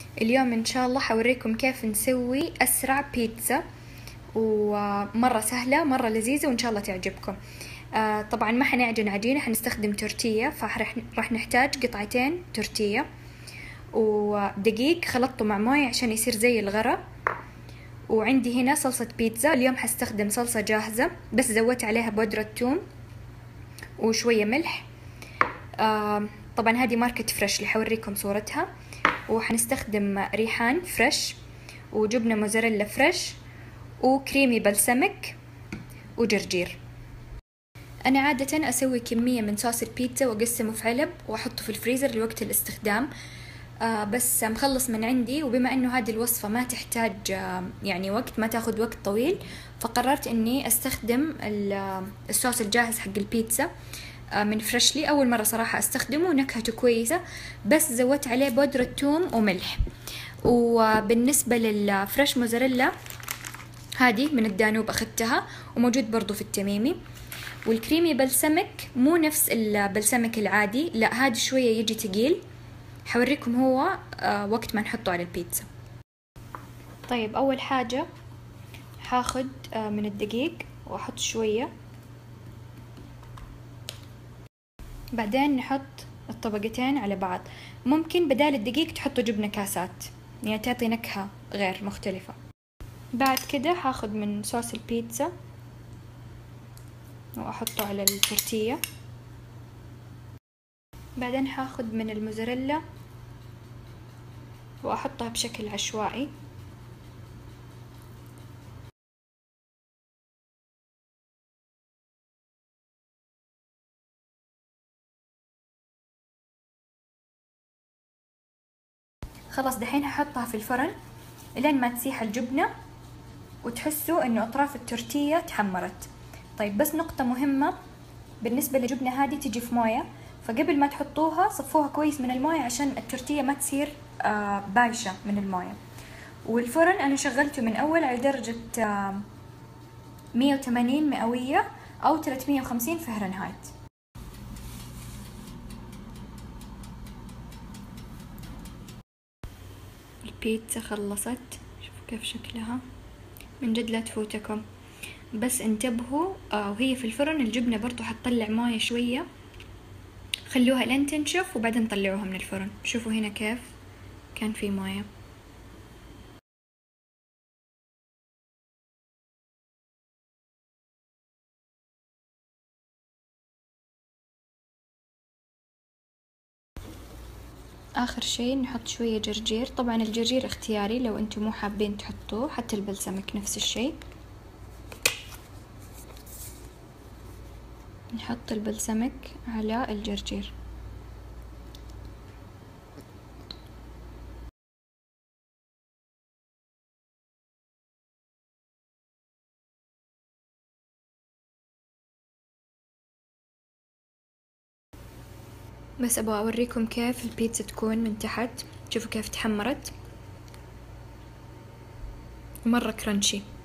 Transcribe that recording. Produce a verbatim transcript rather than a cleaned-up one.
اليوم ان شاء الله حوريكم كيف نسوي اسرع بيتزا، ومرة سهلة مرة لذيذة وان شاء الله تعجبكم. آه طبعا ما حنعجن عجينة، حنستخدم تورتية، فراح نحتاج قطعتين تورتية ودقيق خلطته مع موية عشان يصير زي الغرا. وعندي هنا صلصة بيتزا، اليوم حستخدم صلصة جاهزة بس زودت عليها بودرة ثوم وشوية ملح. آه طبعا هذه ماركة فريش اللي حوريكم صورتها. وحنستخدم ريحان فريش وجبنة موزاريلا فريش وكريمي بلسمك وجرجير. أنا عادة أسوي كمية من صوص البيتزا وأقسمه في علب وأحطه في الفريزر لوقت الاستخدام. آه بس مخلص من عندي، وبما أنه هذه الوصفة ما تحتاج آه يعني وقت، ما تاخد وقت طويل، فقررت أني أستخدم الصوص الجاهز حق البيتزا من فريشلي. أول مرة صراحة أستخدمه، نكهته كويسة بس زودت عليه بودرة ثوم وملح. وبالنسبة للفريش موزاريلا هذه من الدانوب أخذتها وموجود برضو في التميمي. والكريمي بلسمك مو نفس البلسمك العادي، لا هذا شوية يجي تقيل، حوريكم هو وقت ما نحطه على البيتزا. طيب أول حاجة حاخد من الدقيق وأحط شوية، بعدين نحط الطبقتين على بعض. ممكن بدال الدقيق تحطوا جبنة كاسات، يعني تعطي نكهة غير مختلفة. بعد كده هاخد من صوص البيتزا وأحطه على التورتية. بعدين هاخد من الموزاريلا وأحطها بشكل عشوائي. خلاص دحين هحطها في الفرن لين ما تسيح الجبنة وتحسوا انه اطراف التورتية تحمرت. طيب بس نقطة مهمة بالنسبة للجبنة، هذه تجي في موية، فقبل ما تحطوها صفوها كويس من الموية عشان التورتية ما تصير آه بايشة من الموية. والفرن انا شغلته من اول على درجة آه مية وثمانين مئوية او ثلاثمية وخمسين فهرنهايت. البيتزا خلصت، شوفوا كيف شكلها، من جد لا تفوتكم. بس انتبهوا آه وهي في الفرن الجبنة برضو حتطلع موية شوية، خلوها لين تنشف وبعدين طلعوها من الفرن. شوفوا هنا كيف كان في موية. آخر شي نحط شوية جرجير، طبعا الجرجير اختياري لو انتم مو حابين تحطوه، حتى البلسمك نفس الشي. نحط البلسمك على الجرجير. بس ابغى اوريكم كيف البيتزا تكون من تحت، شوفوا كيف تحمرت، مرة كرانشي.